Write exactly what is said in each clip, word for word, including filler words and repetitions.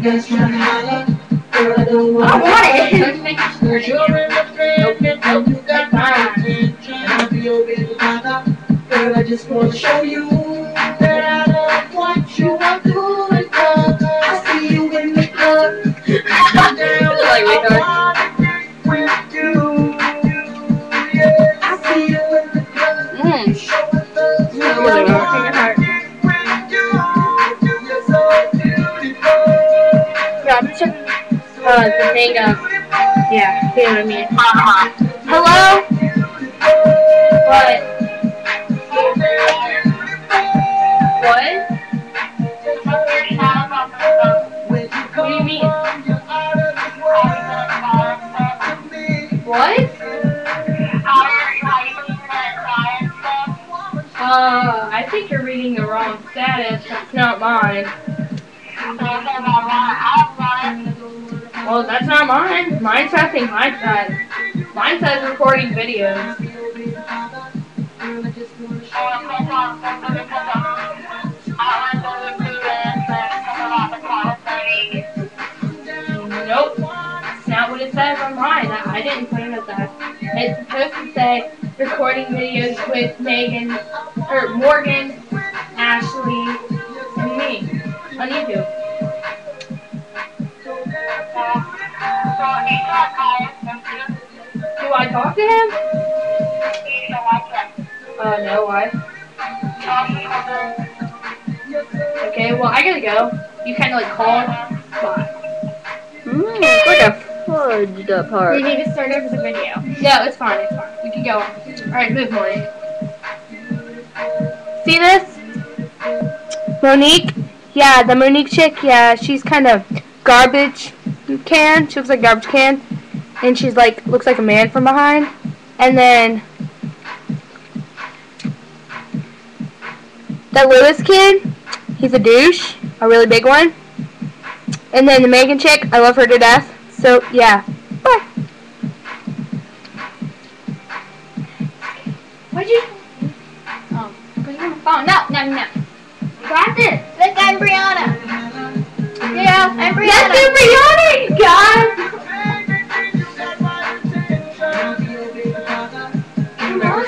just trying to holler. Girl, I don't want I want it. Girl, you're in the friend, and you got my attention. I'll be your baby mama. Girl, I just want to show you that I love what you are doing. Cause I see you in the club. Girl, Like we I wanna get with you. Yeah, I see you in the club. Mm. Show us love. You know what I wanna heart. get with you. You're so beautiful. Yeah, I'm checking uh, the thing of, yeah, you know what I mean. Hello? What? What? What do you mean? What? Uh, I think you're reading the wrong status. That's not mine. Well, that's not mine. Mine's nothing like that. Mine says recording videos. Nope. It's not what it says on mine. I didn't put it as that. It's supposed to say recording videos with Megan, or Morgan, Ashley, and me on YouTube. Do I talk to him? Oh, uh, no, why? Okay, well, I gotta go. You kind of like called. Bye. Mmm, it's like a fudged up part. We need to start over the video. No, it's fine, it's fine. We can go. Alright, move, Monique. See this? Monique? Yeah, the Monique chick, yeah, she's kind of garbage can. She looks like a garbage can. And she's like, looks like a man from behind. And then that Lewis kid, he's a douche, a really big one. And then the Megan chick, I love her to death. So, yeah. Bye. What'd you... Oh, because you're on the phone. No, no, no. Got this. Look, I'm Brianna. Yeah, I'm Brianna. Let's do Brianna, you guys. Come on.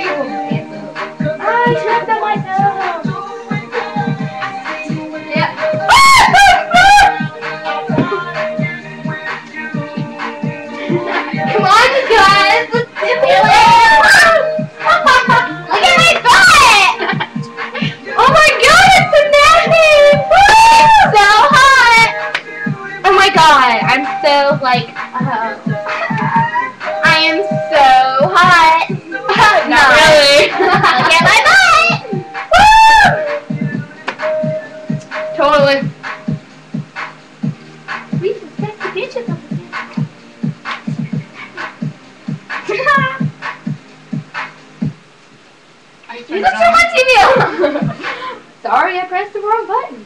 I tripped on myself. Yeah. Come on, you guys. Let's do it. Look at my butt. Oh my god, it's a nappy! So hot! Oh my god, I'm so like, uh, I am so hot. Not really. Look at my butt. Woo! Totally. We some sexy bitches over there. You look so much in you! Sorry, I pressed the wrong button.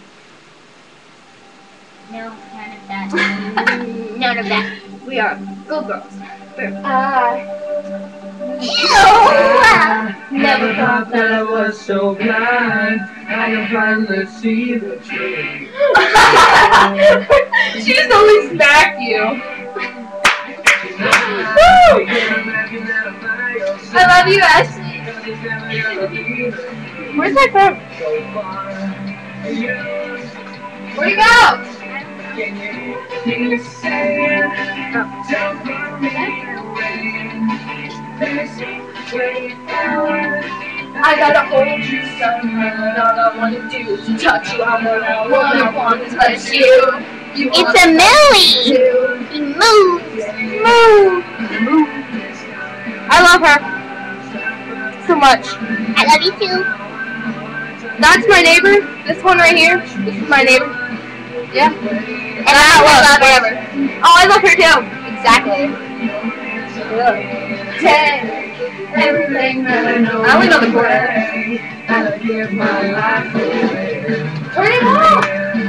No, none of that. None of that. We are good girls. Uh, Never thought that I was so blind. I can finally see the truth. She just always smacked you. Woo! I love you, Ashley. Where's my phone? Where'd you go? I gotta hold you somehow. All I wanna do is touch you. I wanna, wanna, wanna touch you. you it's a Millie. He moves. Move. I love her so much. I love you too. That's my neighbor. This one right here. This is my neighbor. Yeah. And I love her. Oh, I love her too. Exactly. Ten. Everything that I know. I only know the corner. I give my life away. Turn it off.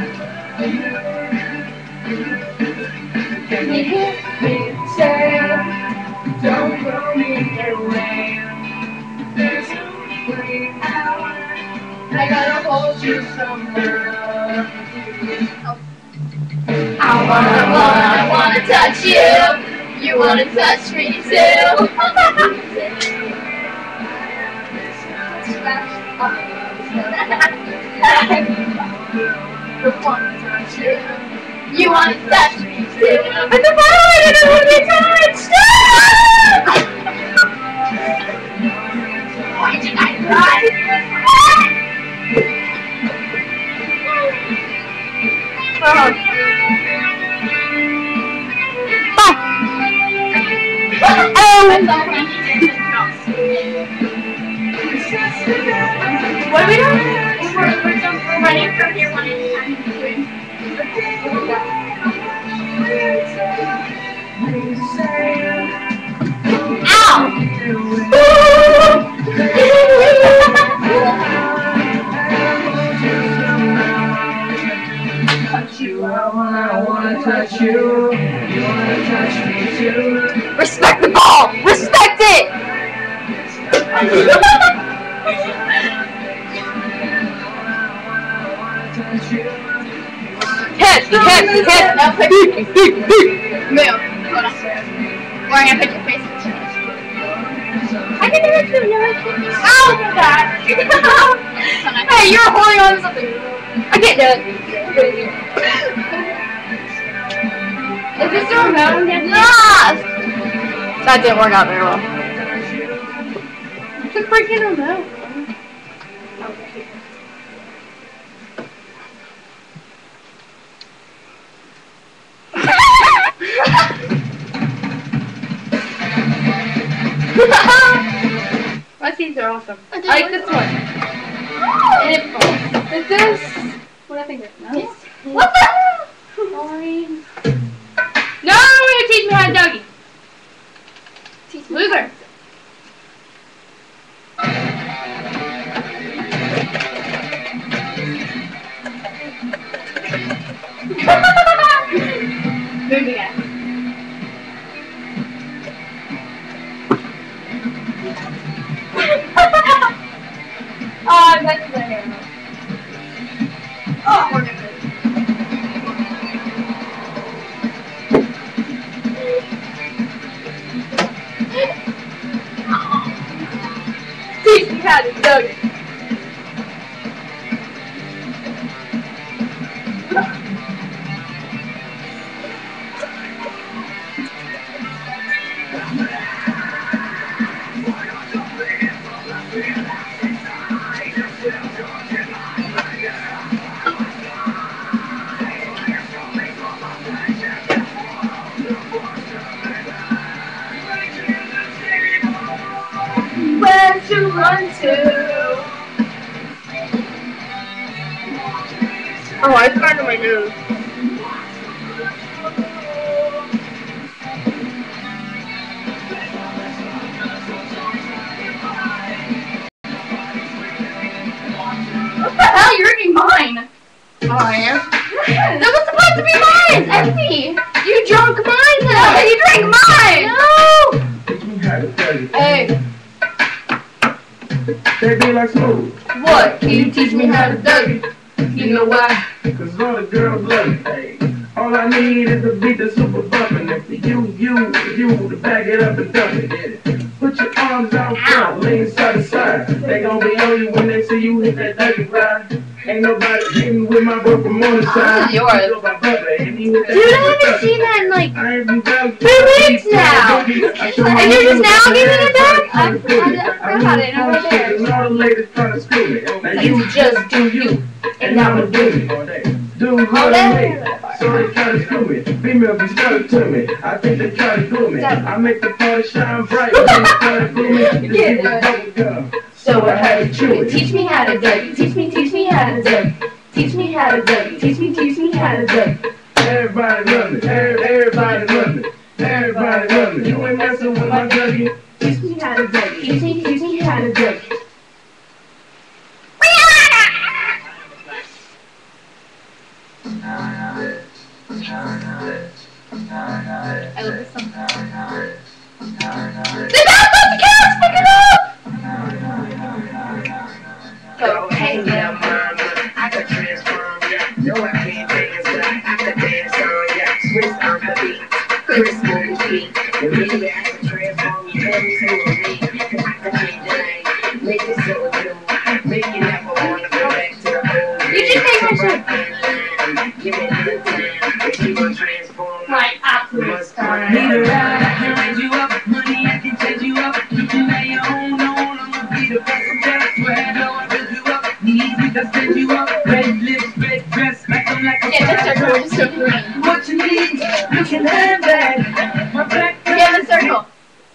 Can you hear me say, don't throw me away. There's only an hour. I gotta hold you somewhere. Oh. wanna, wanna, wanna touch you. You wanna touch me too. You wanna touch me too. But the bottom I didn't want to be touched. Why did I cry? Oh. What are we doing? We're, we're, just, we're running from here one at a time. Ow! Touch you, I wanna, I wanna touch you. You wanna touch me too. Respect the ball! Respect it! Hit! Hit! Hit! Now put your move. Hold on. Or I'm gonna put your face in the chest. I can do it too. No, I can't. Oh, God. Hey, you're holding on to something. I can't do it. Is this the remote? Yes! That didn't work out very well. It's a freaking remote. My scenes are awesome. I like this one. And it falls. This is what I think it is. No? What the hell? Sorry. No, you're gonna teach me how to doggy. Teach me. Loser. Moving on. Oh, I'm back to the hair. Oh, we're good. Teach me how to dog it. Where to run to? Oh, I found my nose. What the hell? You're eating mine. Oh, I am? That was supposed to be mine. It's empty. You drunk mine now. You drank mine. No. Hey. They be like smooth. What? Can you teach me how to dug it? You know why? Cause all the girls love it. Hey. All I need is a beat that's super bumpin'. If you, you, you to back it up and dump it. Yeah. Put your arms out front, lean side to side. They gon' be on you when they see you hit that dirty ride. Ain't nobody getting with my boy from on the side. Yours. Dude, Dude, I haven't seen that in like three weeks now. And you're just now giving it back? I forgot about it. I'm right there. All the ladies trying to screw me. Now you just do you, and I'ma do it all day. Do what I need. So they try to screw me. Female be stuck to me. I think they try to glue me. I make the party shine bright. When they try to glue me, this is bubble gum. So I had to chew it. Teach me how to dug it. Teach me, teach me how to dug it. Teach me how to dug it. Teach me, teach me how to dug it. Everybody love me. Everybody love me. Everybody love me. You ain't messing with my Dougie. Teach me how to dug it. Teach me, teach me how to dug it. I love this song. The dog let the cats pick it up! Go, hey, I could transform ya. No, I can't take it back. I could You just take my shirt. Like Optimus Prime. Need a ride, I can raise you up. Money, I can change you up. You can lay your own on. I'ma be the passenger. Swear I know I build you up. Knees, we can stand you up. Red lips, red dress. Like I'm like a Yeah, the circle is so green. what you need, you can have that. My black Yeah, the circle.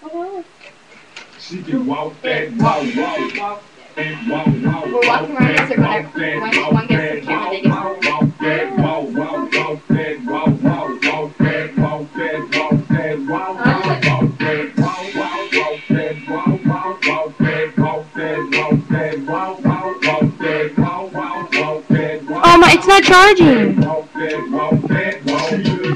She can walk that, walk, walk, walk, and walk, walk. We're walking around in a circle. When one gets to the camera, they get walk that, walk, walk, walk that, walk, walk, walk that, walk that, walk that, walk, walk, walk that, walk, walk, walk that, walk, walk, walk that, walk that, walk that, walk, walk, walk that, walk, walk, walk that, walk. Oh my, it's not charging. Walk that, walk that, walk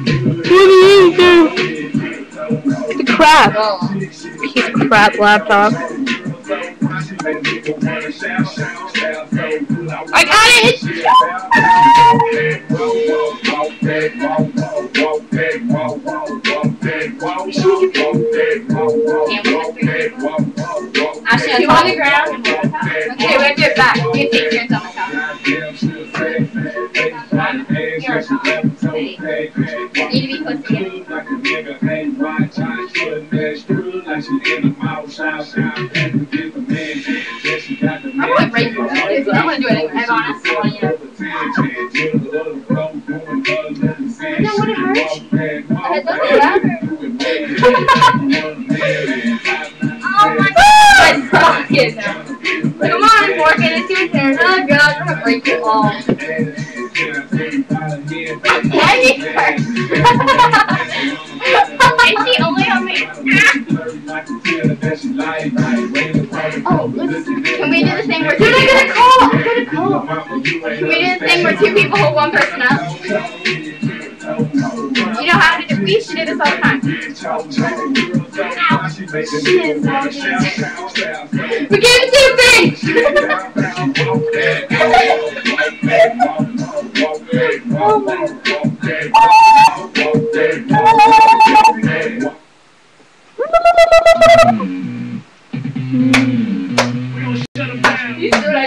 The crap. Piece of crap laptop. I got it! Actually, on the ground. Okay, we're gonna do it back. You take turns on the top. You need to be close together. I'm going right through that. I'm gonna do it. I'm honest. No, would it hurt? It doesn't matter. Oh my god! Stop it now. Come on, Morgan, it's your turn. Oh god, I'm gonna break you all. Why me first? Is she only on me? Oh, let's, can we do the thing where two people... I'm gonna call! I'm gonna call! Can we do the thing where two people hold one person up? You know how to do... We used to do this all the time. Ow. We gave it two things! Oh my You see what I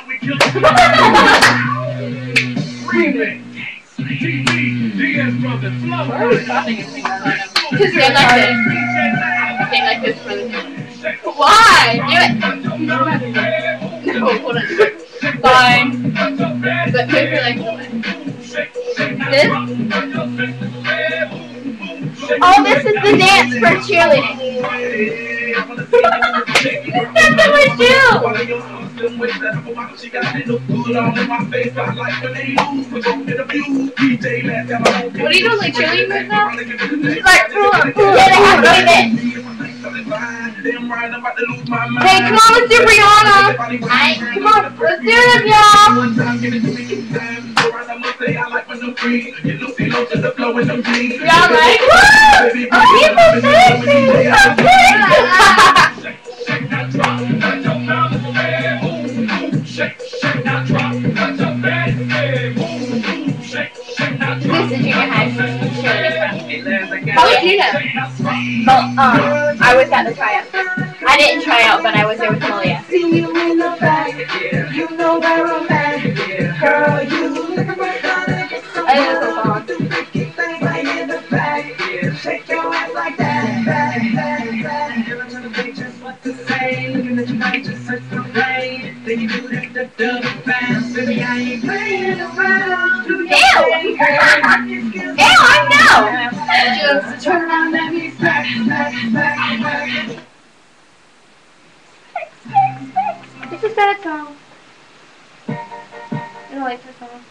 Why are we stopping and singing that? Because stand like this. Stand like this for the camera. Why? Do it! No, hold on. Fine. But move your legs away. This? Oh, this is the dance for cheerleading. That's not my shoe! What are you doing, like cheerleading moves now? She's like, pull up, pull up. Yeah, they have to do this. Hey, come on, let's do Brianna. Alright, come on, let's do this, y'all. Y'all like, woo! Oh, people sexy! So good! This is junior high cheerleading. How did you know? Well, um, I was at the tryout. I didn't try out, but I was there with Malia. See you in the back, you know that I'm back. Girl, you look at my God. I didn't know song. Right in the back, shake your ass like that, back, back, back. You're trying to think just what to say. Looking at your body just search for pain. Then you do that, the double fast. Baby, I ain't playing around. Ew! Ew, I know! Just turn around, let me back, back, back, back. It's a sad song. I don't like this song.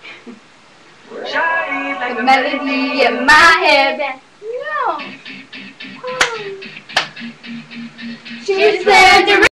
The melody in my head. No. She said